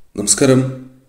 നമസ്കാരം.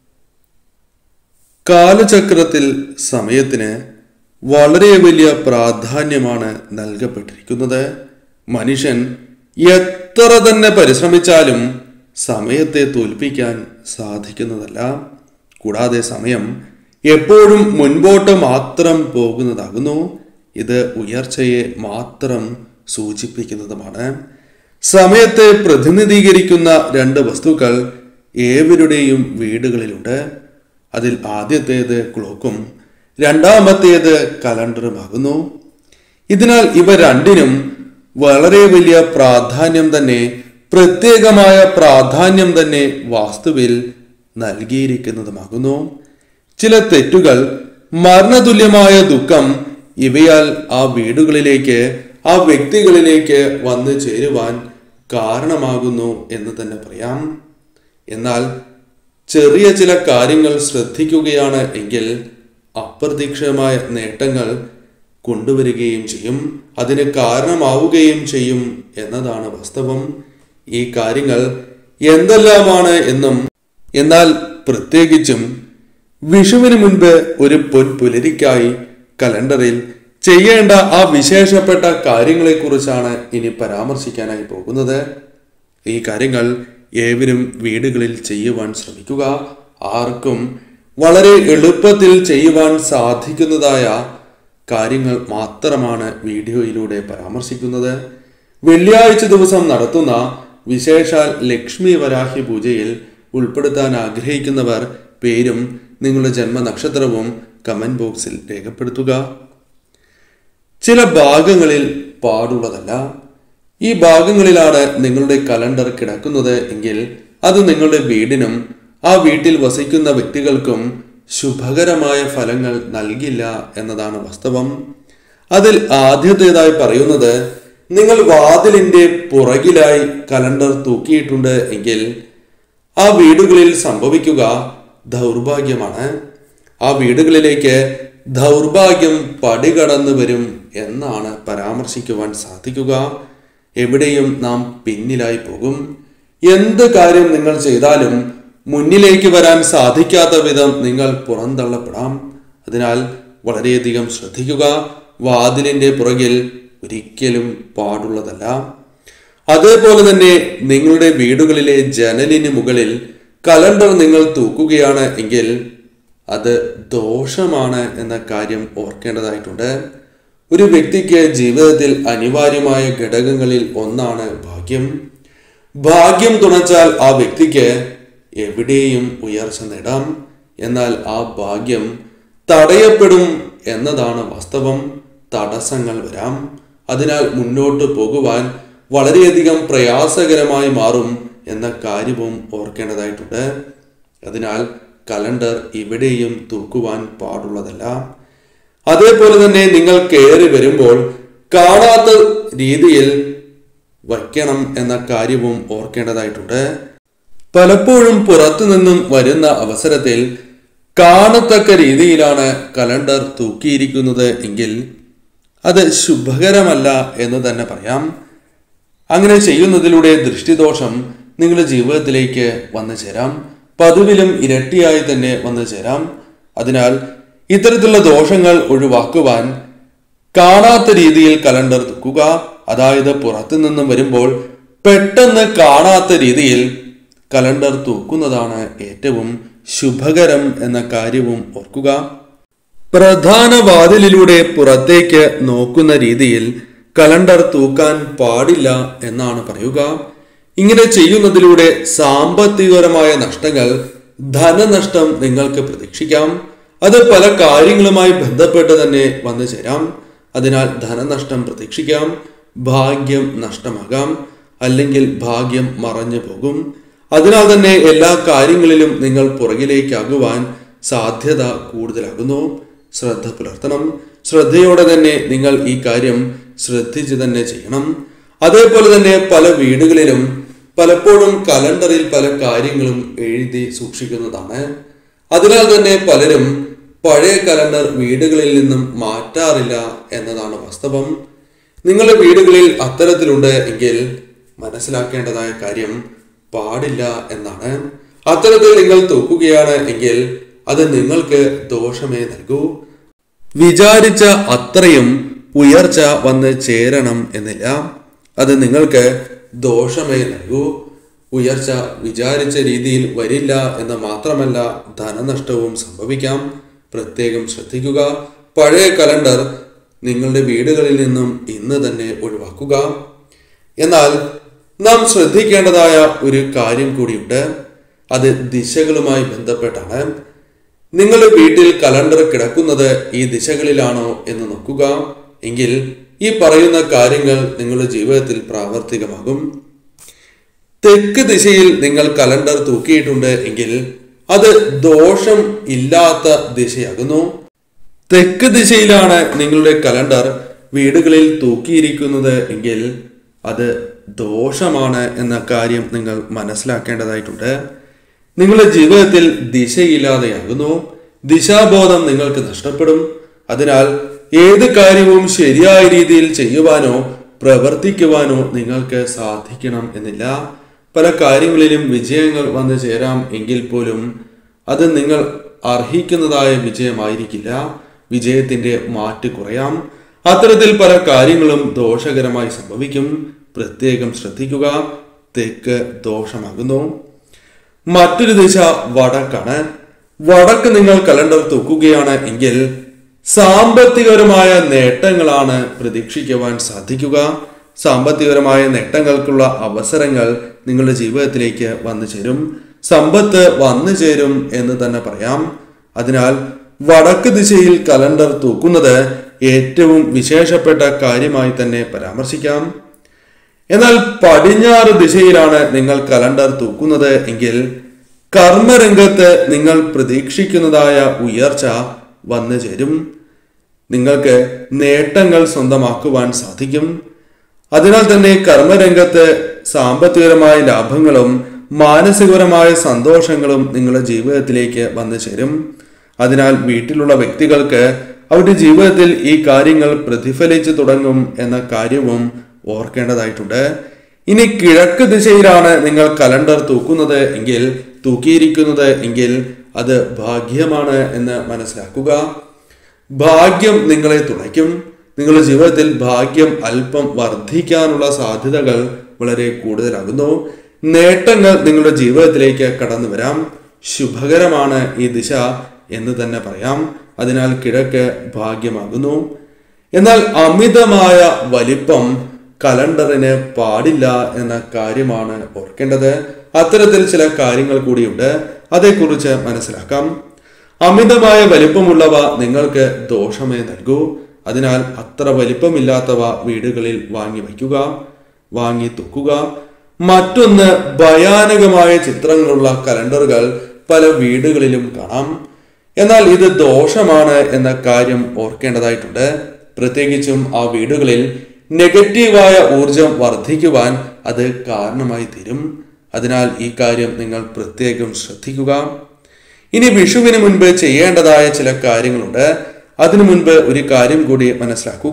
കാലചക്രത്തിൽ സമയത്തിന് വളരെ വലിയ പ്രാധാന്യമാണ് നൽകപ്പെട്ടിരിക്കുന്നത്. മനുഷ്യൻ എത്ര തന്നെ പരിശ്രമിച്ചാലും സമയത്തെ തോൽപ്പിക്കാൻ സാധിക്കുന്നതല്ല. കൂടാതെ സമയം എപ്പോഴും മുൻപോട്ട് മാത്രം പോകുന്നതാകുന്നു. ഇത് ഉയർച്ചയെ മാത്രം സൂചിപ്പിക്കുന്നതുമാണ്. സമയത്തെ പ്രതിനിധീകരിക്കുന്ന രണ്ട് വസ്തുക്കൾ ഏവരുടെയും വീടുകളിലുണ്ട്. അതിൽ ആദ്യത്തേത് ക്ലോക്കും രണ്ടാമത്തേത് കലണ്ടറുമാകുന്നു. ഇതിനാൽ ഇവ രണ്ടിനും വളരെ വലിയ പ്രാധാന്യം തന്നെ, പ്രത്യേകമായ പ്രാധാന്യം തന്നെ വാസ്തുവിൽ നൽകിയിരിക്കുന്നതുമാകുന്നു. ചില തെറ്റുകൾ, മരണതുല്യമായ ദുഃഖം ഇവയാൽ ആ വീടുകളിലേക്ക്, ആ വ്യക്തികളിലേക്ക് വന്നു ചേരുവാൻ കാരണമാകുന്നു എന്ന് തന്നെ പറയാം. എന്നാൽ ചെറിയ ചില കാര്യങ്ങൾ ശ്രദ്ധിക്കുകയാണ് എങ്കിൽ അപ്രതീക്ഷിതമായ നേട്ടങ്ങൾ കൊണ്ടുവരികയും ചെയ്യും, അതിന് കാരണമാവുകയും ചെയ്യും എന്നതാണ് വാസ്തവം. ഈ കാര്യങ്ങൾ എന്തെല്ലാമാണ് എന്നും, എന്നാൽ പ്രത്യേകിച്ചും വിഷുവിന് മുൻപ് ഒരു പൊൻപുലരിക്കായി കലണ്ടറിൽ ചെയ്യേണ്ട ആ വിശേഷപ്പെട്ട കാര്യങ്ങളെക്കുറിച്ചാണ് ഇനി പരാമർശിക്കാനായി പോകുന്നത്. ഈ കാര്യങ്ങൾ ഏവരും വീടുകളിൽ ചെയ്യുവാൻ ശ്രമിക്കുക. ആർക്കും വളരെ എളുപ്പത്തിൽ ചെയ്യുവാൻ സാധിക്കുന്നതായ കാര്യങ്ങൾ മാത്രമാണ് വീഡിയോയിലൂടെ പരാമർശിക്കുന്നത്. വെള്ളിയാഴ്ച ദിവസം നടത്തുന്ന വിശേഷാൽ ലക്ഷ്മി വരാഹി പൂജയിൽ ഉൾപ്പെടുത്താൻ ആഗ്രഹിക്കുന്നവർ പേരും നിങ്ങളുടെ ജന്മനക്ഷത്രവും കമന്റ് ബോക്സിൽ രേഖപ്പെടുത്തുക. ചില ഭാഗങ്ങളിൽ പാടുള്ളതല്ല. ഈ ഭാഗങ്ങളിലാണ് നിങ്ങളുടെ കലണ്ടർ കിടക്കുന്നത് എങ്കിൽ അത് നിങ്ങളുടെ വീടിനും ആ വീട്ടിൽ വസിക്കുന്ന വ്യക്തികൾക്കും ശുഭകരമായ ഫലങ്ങൾ നൽകില്ല എന്നതാണ് വാസ്തവം. അതിൽ ആദ്യത്തേതായി പറയുന്നത്, നിങ്ങൾ വാതിലിന്റെ പുറകിലായി കലണ്ടർ തൂക്കിയിട്ടുണ്ട് എങ്കിൽ ആ വീടുകളിൽ സംഭവിക്കുക ദൗർഭാഗ്യമാണ്. ആ വീടുകളിലേക്ക് ദൗർഭാഗ്യം പടികടന്നു വരും എന്നാണ് പരാമർശിക്കുവാൻ സാധിക്കുക. എവിടെയും നാം പിന്നിലായി പോകും. എന്ത് കാര്യം നിങ്ങൾ ചെയ്താലും മുന്നിലേക്ക് വരാൻ സാധിക്കാത്ത വിധം നിങ്ങൾ പുറന്തള്ളപ്പെടാം. അതിനാൽ വളരെയധികം ശ്രദ്ധിക്കുക. വാതിലിന്റെ പുറകിൽ ഒരിക്കലും പാടുള്ളതല്ല. അതേപോലെ തന്നെ നിങ്ങളുടെ വീടുകളിലെ ജനലിന് മുകളിൽ കലണ്ടർ നിങ്ങൾ തൂക്കുകയാണ് എങ്കിൽ അത് ദോഷമാണ് എന്ന കാര്യം ഓർക്കേണ്ടതായിട്ടുണ്ട്. ഒരു വ്യക്തിക്ക് ജീവിതത്തിൽ അനിവാര്യമായ ഘടകങ്ങളിൽ ഒന്നാണ് ഭാഗ്യം. ഭാഗ്യം തുണച്ചാൽ ആ വ്യക്തിക്ക് എവിടെയും ഉയർച്ച നേടാം. എന്നാൽ ആ ഭാഗ്യം തടയപ്പെടും എന്നതാണ് വാസ്തവം. തടസ്സങ്ങൾ വരാം. അതിനാൽ മുന്നോട്ട് പോകുവാൻ വളരെയധികം പ്രയാസകരമായി മാറും എന്ന കാര്യവും ഓർക്കേണ്ടതായിട്ടുണ്ട്. അതിനാൽ കലണ്ടർ ഇവിടെയും തൂക്കുവാൻ പാടുള്ളതല്ല. അതേപോലെ തന്നെ നിങ്ങൾ കയറി വരുമ്പോൾ കാണാത്ത രീതിയിൽ വയ്ക്കണം എന്ന കാര്യവും ഓർക്കേണ്ടതായിട്ടുണ്ട്. പലപ്പോഴും പുറത്തു നിന്നും വരുന്ന അവസരത്തിൽ കാണത്തക്ക രീതിയിലാണ് കലണ്ടർ തൂക്കിയിരിക്കുന്നത് എങ്കിൽ അത് ശുഭകരമല്ല എന്ന് തന്നെ പറയാം. അങ്ങനെ ചെയ്യുന്നതിലൂടെ ദൃഷ്ടിദോഷം നിങ്ങളുടെ ജീവിതത്തിലേക്ക് വന്നു ചേരാം. പതിവിലും ഇരട്ടിയായി തന്നെ വന്നു ചേരാം. അതിനാൽ ഇത്തരത്തിലുള്ള ദോഷങ്ങൾ ഒഴിവാക്കുവാൻ കാണാത്ത രീതിയിൽ കലണ്ടർ തൂക്കുക. അതായത് പുറത്തു നിന്നും വരുമ്പോൾ പെട്ടെന്ന് കാണാത്ത രീതിയിൽ കലണ്ടർ തൂക്കുന്നതാണ് ഏറ്റവും ശുഭകരം എന്ന കാര്യവും ഓർക്കുക. പ്രധാന വാതിലിലൂടെ പുറത്തേക്ക് നോക്കുന്ന രീതിയിൽ കലണ്ടർ തൂക്കാൻ പാടില്ല എന്നാണ് പറയുക. ഇങ്ങനെ ചെയ്യുന്നതിലൂടെ സാമ്പത്തികപരമായ നഷ്ടങ്ങൾ, ധനനഷ്ടം നിങ്ങൾക്ക് പ്രതീക്ഷിക്കാം. അത് പല കാര്യങ്ങളുമായി ബന്ധപ്പെട്ട് തന്നെ വന്നു ചേരാം. അതിനാൽ ധനനഷ്ടം പ്രതീക്ഷിക്കാം. ഭാഗ്യം നഷ്ടമാകാം, അല്ലെങ്കിൽ ഭാഗ്യം മറഞ്ഞു പോകും. അതിനാൽ തന്നെ എല്ലാ കാര്യങ്ങളിലും നിങ്ങൾ പുറകിലേക്കാകുവാൻ സാധ്യത കൂടുതലാകുന്നു. ശ്രദ്ധ പുലർത്തണം. ശ്രദ്ധയോടെ തന്നെ നിങ്ങൾ ഈ കാര്യം ശ്രദ്ധിച്ച് തന്നെ ചെയ്യണം. അതേപോലെ തന്നെ പല വീടുകളിലും പലപ്പോഴും കലണ്ടറിൽ പല കാര്യങ്ങളും എഴുതി സൂക്ഷിക്കുന്നതാണ്. അതിനാൽ തന്നെ പലരും പഴയ കലണ്ടർ വീടുകളിൽ നിന്നും മാറ്റാറില്ല എന്നതാണ് വാസ്തവം. നിങ്ങളുടെ വീടുകളിൽ അത്തരത്തിലുണ്ട് എങ്കിൽ മനസ്സിലാക്കേണ്ടതായ കാര്യം പാടില്ല എന്നാണ്. അത്തരത്തിൽ നിങ്ങൾ തൂക്കുകയാണ് എങ്കിൽ അത് നിങ്ങൾക്ക് ദോഷമേ നൽകൂ. വിചാരിച്ച അത്രയും ഉയർച്ച വന്ന് ചേരണം എന്നില്ല, അത് നിങ്ങൾക്ക് ദോഷമേ നൽകൂ. ഉയർച്ച വിചാരിച്ച രീതിയിൽ വരില്ല എന്ന് മാത്രമല്ല, ധനനഷ്ടവും സംഭവിക്കാം. പ്രത്യേകം ശ്രദ്ധിക്കുക. പഴയ കലണ്ടർ നിങ്ങളുടെ വീടുകളിൽ നിന്നും ഇന്ന് തന്നെ ഒഴിവാക്കുക. എന്നാൽ നാം ശ്രദ്ധിക്കേണ്ടതായ ഒരു കാര്യം കൂടിയുണ്ട്. അത് ദിശകളുമായി ബന്ധപ്പെട്ടാണ്. നിങ്ങളുടെ വീട്ടിൽ കലണ്ടർ കിടക്കുന്നത് ഈ ദിശകളിലാണോ എന്ന് നോക്കുക. എങ്കിൽ ഈ പറയുന്ന കാര്യങ്ങൾ നിങ്ങളുടെ ജീവിതത്തിൽ പ്രാവർത്തികമാകും. തെക്ക് ദിശയിൽ നിങ്ങൾ കലണ്ടർ തൂക്കിയിട്ടുണ്ട് എങ്കിൽ അത് ദോഷം ഇല്ലാത്ത ദിശയാകുന്നു. തെക്ക് ദിശയിലാണ് നിങ്ങളുടെ കലണ്ടർ വീടുകളിൽ തൂക്കിയിരിക്കുന്നത് എങ്കിൽ അത് ദോഷമാണ് എന്ന കാര്യം നിങ്ങൾ മനസ്സിലാക്കേണ്ടതായിട്ടുണ്ട്. നിങ്ങളുടെ ജീവിതത്തിൽ ദിശയില്ലാതെയാകുന്നു. ദിശാബോധം നിങ്ങൾക്ക് നഷ്ടപ്പെടും. അതിനാൽ ഏത് കാര്യവും ശരിയായ രീതിയിൽ ചെയ്യുവാനോ പ്രവർത്തിക്കുവാനോ നിങ്ങൾക്ക് സാധിക്കണം എന്നില്ല. പല കാര്യങ്ങളിലും വിജയങ്ങൾ വന്നു ചേരാം എങ്കിൽ പോലും അത് നിങ്ങൾ അർഹിക്കുന്നതായ വിജയമായിരിക്കില്ല. വിജയത്തിന്റെ മാറ്റ് കുറയാം. അത്തരത്തിൽ പല കാര്യങ്ങളും ദോഷകരമായി സംഭവിക്കും. പ്രത്യേകം ശ്രദ്ധിക്കുക. തെക്ക് ദോഷമാകുന്നു. മറ്റൊരു ദിശ വടക്കാണ്. വടക്ക് നിങ്ങൾ കലണ്ടർ തൂക്കുകയാണ് എങ്കിൽ സാമ്പത്തികപരമായ നേട്ടങ്ങളാണ് പ്രതീക്ഷിക്കുവാൻ സാധിക്കുക. സാമ്പത്തികപരമായ നേട്ടങ്ങൾക്കുള്ള അവസരങ്ങൾ നിങ്ങളുടെ ജീവിതത്തിലേക്ക് വന്നു ചേരും. സമ്പത്ത് വന്നു ചേരും എന്ന് തന്നെ പറയാം. അതിനാൽ വടക്ക് ദിശയിൽ കലണ്ടർ തൂക്കുന്നത് ഏറ്റവും വിശേഷപ്പെട്ട കാര്യമായി തന്നെ പരാമർശിക്കാം. എന്നാൽ പടിഞ്ഞാറ് ദിശയിലാണ് നിങ്ങൾ കലണ്ടർ തൂക്കുന്നത് എങ്കിൽ കർമ്മരംഗത്ത് നിങ്ങൾ പ്രതീക്ഷിക്കുന്നതായ ഉയർച്ച വന്നു ചേരും. നിങ്ങൾക്ക് നേട്ടങ്ങൾ സ്വന്തമാക്കുവാൻ സാധിക്കും. അതിനാൽ തന്നെ കർമ്മരംഗത്ത് സാമ്പത്തികപരമായ ലാഭങ്ങളും മാനസികപരമായ സന്തോഷങ്ങളും നിങ്ങളുടെ ജീവിതത്തിലേക്ക് വന്നു ചേരും. അതിനാൽ വീട്ടിലുള്ള വ്യക്തികൾക്ക് അവരുടെ ജീവിതത്തിൽ ഈ കാര്യങ്ങൾ പ്രതിഫലിച്ചു തുടങ്ങും എന്ന കാര്യവും ഓർക്കേണ്ടതായിട്ടുണ്ട്. ഇനി കിഴക്ക് ദിശയിലാണ് നിങ്ങൾ കലണ്ടർ തൂക്കുന്നത് എങ്കിൽ തൂക്കിയിരിക്കുന്നത് എങ്കിൽ അത് ഭാഗ്യമാണ് എന്ന് മനസ്സിലാക്കുക. ഭാഗ്യം നിങ്ങളെ തുണയ്ക്കും. നിങ്ങളുടെ ജീവിതത്തിൽ ഭാഗ്യം അല്പം വർദ്ധിക്കാനുള്ള സാധ്യതകൾ വളരെ കൂടുതലാകുന്നു. നേട്ടങ്ങൾ നിങ്ങളുടെ ജീവിതത്തിലേക്ക് കടന്നു വരാം. ശുഭകരമാണ് ഈ ദിശ എന്ന് തന്നെ പറയാം. അതിനാൽ കിഴക്ക് ഭാഗ്യമാകുന്നു. എന്നാൽ അമിതമായ വലിപ്പം കലണ്ടറിന് പാടില്ല എന്ന കാര്യമാണ് ഓർക്കേണ്ടത്. അത്തരത്തിൽ ചില കാര്യങ്ങൾ കൂടിയുണ്ട്, അതേക്കുറിച്ച് മനസ്സിലാക്കാം. അമിതമായ വലിപ്പമുള്ളവ നിങ്ങൾക്ക് ദോഷമേ നൽകൂ. അതിനാൽ അത്ര വലിപ്പമില്ലാത്തവ വീടുകളിൽ വാങ്ങി വയ്ക്കുക, വാങ്ങി തൂക്കുക. മറ്റൊന്ന്, ഭയാനകമായ ചിത്രങ്ങളുള്ള കലണ്ടറുകൾ പല വീടുകളിലും കാണാം. എന്നാൽ ഇത് ദോഷമാണ് എന്ന കാര്യം ഓർക്കേണ്ടതായിട്ടുണ്ട്. പ്രത്യേകിച്ചും ആ വീടുകളിൽ നെഗറ്റീവായ ഊർജം വർദ്ധിക്കുവാൻ അത് കാരണമായി തീരും. അതിനാൽ ഈ കാര്യം നിങ്ങൾ പ്രത്യേകം ശ്രദ്ധിക്കുക. ഇനി വിഷുവിന് മുൻപ് ചെയ്യേണ്ടതായ ചില കാര്യങ്ങളുണ്ട്. അതിനു മുൻപ് ഒരു കാര്യം കൂടി മനസ്സിലാക്കുക.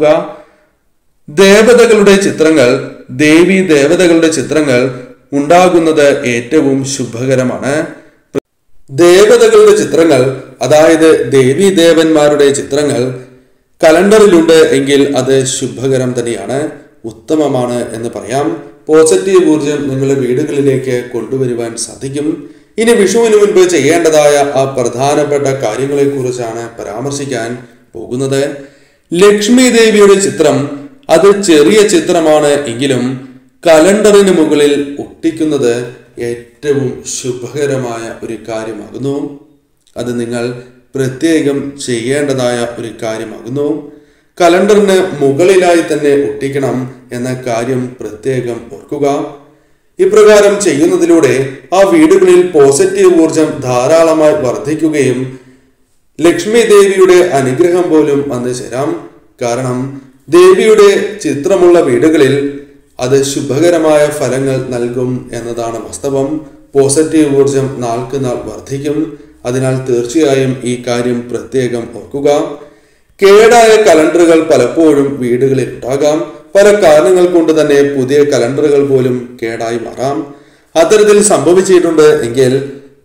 ദേവതകളുടെ ചിത്രങ്ങൾ, ദേവി ദേവതകളുടെ ചിത്രങ്ങൾ ഉണ്ടാകുന്നത് ഏറ്റവും ശുഭകരമാണ്. ദേവതകളുടെ ചിത്രങ്ങൾ, അതായത് ദേവി ദേവന്മാരുടെ ചിത്രങ്ങൾ കലണ്ടറിലുണ്ട് എങ്കിൽ അത് ശുഭകരം തന്നെയാണ്, ഉത്തമമാണ് എന്ന് പറയാം. പോസിറ്റീവ് ഊർജം നിങ്ങളുടെ വീടുകളിലേക്ക് കൊണ്ടുവരുവാൻ സാധിക്കും. ഇനി വിഷുവിന് മുൻപ് ചെയ്യേണ്ടതായ ആ പ്രധാനപ്പെട്ട കാര്യങ്ങളെ കുറിച്ചാണ് പരാമർശിക്കാൻ പോകുന്നത്. ലക്ഷ്മി ദേവിയുടെ ചിത്രം, അത് ചെറിയ ചിത്രമാണ് എങ്കിലും കലണ്ടറിന് മുകളിൽ ഒട്ടിക്കുന്നത് ഏറ്റവും ശുഭകരമായ ഒരു കാര്യമാകുന്നു. അത് നിങ്ങൾ പ്രത്യേകം ചെയ്യേണ്ടതായ ഒരു കാര്യമാകുന്നു. കലണ്ടറിന് മുകളിലായി തന്നെ ഒട്ടിക്കണം എന്ന കാര്യം പ്രത്യേകം ഓർക്കുക. ഇപ്രകാരം ചെയ്യുന്നതിലൂടെ ആ വീടുകളിൽ പോസിറ്റീവ് ഊർജം ധാരാളമായി വർദ്ധിക്കുകയും ലക്ഷ്മി ദേവിയുടെ അനുഗ്രഹം പോലും വന്നു ചേരാം. കാരണം ദേവിയുടെ ചിത്രമുള്ള വീടുകളിൽ അത് ശുഭകരമായ ഫലങ്ങൾ നൽകും എന്നതാണ് വാസ്തവം. പോസിറ്റീവ് ഊർജം നാൾക്ക് നാൾ വർദ്ധിക്കും. അതിനാൽ തീർച്ചയായും ഈ കാര്യം പ്രത്യേകം ഓർക്കുക. കേടായ കലണ്ടറുകൾ പലപ്പോഴും വീടുകളിൽ ഉണ്ടാകാം. പല കാരണങ്ങൾ കൊണ്ട് തന്നെ പുതിയ കലണ്ടറുകൾ പോലും കേടായി മാറാം. അത്തരത്തിൽ സംഭവിച്ചിട്ടുണ്ട് എങ്കിൽ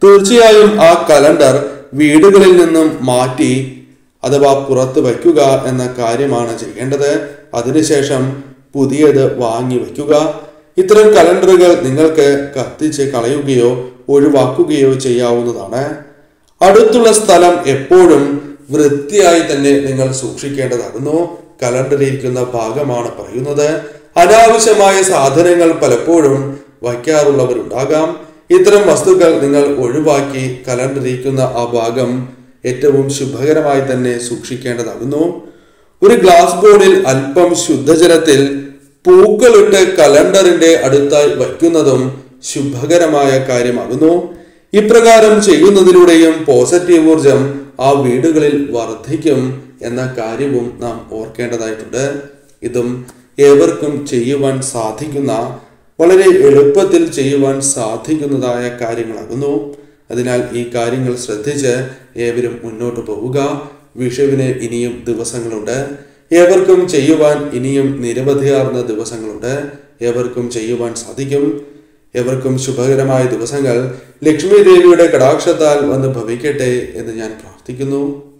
തീർച്ചയായും ആ കലണ്ടർ വീടുകളിൽ നിന്നും മാറ്റി അഥവാ പുറത്ത് വയ്ക്കുക എന്ന കാര്യമാണ് ചെയ്യേണ്ടത്. അതിനുശേഷം പുതിയത് വാങ്ങി വയ്ക്കുക. ഇത്തരം കലണ്ടറുകൾ നിങ്ങൾക്ക് കത്തിച്ച് കളയുകയോ ഒഴിവാക്കുകയോ ചെയ്യാവുന്നതാണ്. അടുത്തുള്ള സ്ഥലം എപ്പോഴും വൃത്തിയായി തന്നെ നിങ്ങൾ സൂക്ഷിക്കേണ്ടതാകുന്നു. കലണ്ടറിയിരിക്കുന്ന ഭാഗമാണ് പറയുന്നത്. അനാവശ്യമായ സാധനങ്ങൾ പലപ്പോഴും വയ്ക്കാറുള്ളവരുണ്ടാകാം. ഇത്തരം വസ്തുക്കൾ നിങ്ങൾ ഒഴിവാക്കി കലണ്ടറിയിരിക്കുന്ന ആ ഭാഗം ഏറ്റവും ശുഭകരമായി തന്നെ സൂക്ഷിക്കേണ്ടതാകുന്നു. ഒരു ഗ്ലാസ് ബോർഡിൽ അല്പം ശുദ്ധജലത്തിൽ പൂക്കളിട്ട് കലണ്ടറിന്റെ അടുത്തായി വയ്ക്കുന്നതും ശുഭകരമായ കാര്യമാകുന്നു. ഇപ്രകാരം ചെയ്യുന്നതിലൂടെയും പോസിറ്റീവ് ഊർജം ആ വീടുകളിൽ വർദ്ധിക്കും എന്ന കാര്യവും നാം ഓർക്കേണ്ടതായിട്ടുണ്ട്. ഇതും ഏവർക്കും ചെയ്യുവാൻ സാധിക്കുന്ന, വളരെ എളുപ്പത്തിൽ ചെയ്യുവാൻ സാധിക്കുന്നതായ കാര്യങ്ങളാകുന്നു. അതിനാൽ ഈ കാര്യങ്ങൾ ശ്രദ്ധിച്ച് ഏവരും മുന്നോട്ട് പോവുക. വിഷുവിന് ഇനിയും ദിവസങ്ങളുണ്ട്. ഏവർക്കും ചെയ്യുവാൻ ഇനിയും നിരവധിയാർന്ന ദിവസങ്ങളുണ്ട്. ഏവർക്കും ചെയ്യുവാൻ സാധിക്കും. ഏവർക്കും ശുഭകരമായ ദിവസങ്ങൾ ലക്ഷ്മി ദേവിയുടെ കടാക്ഷത്താൽ വന്ന് ഭവിക്കട്ടെ എന്ന് ഞാൻ പ്രാർത്ഥിക്കുന്നു.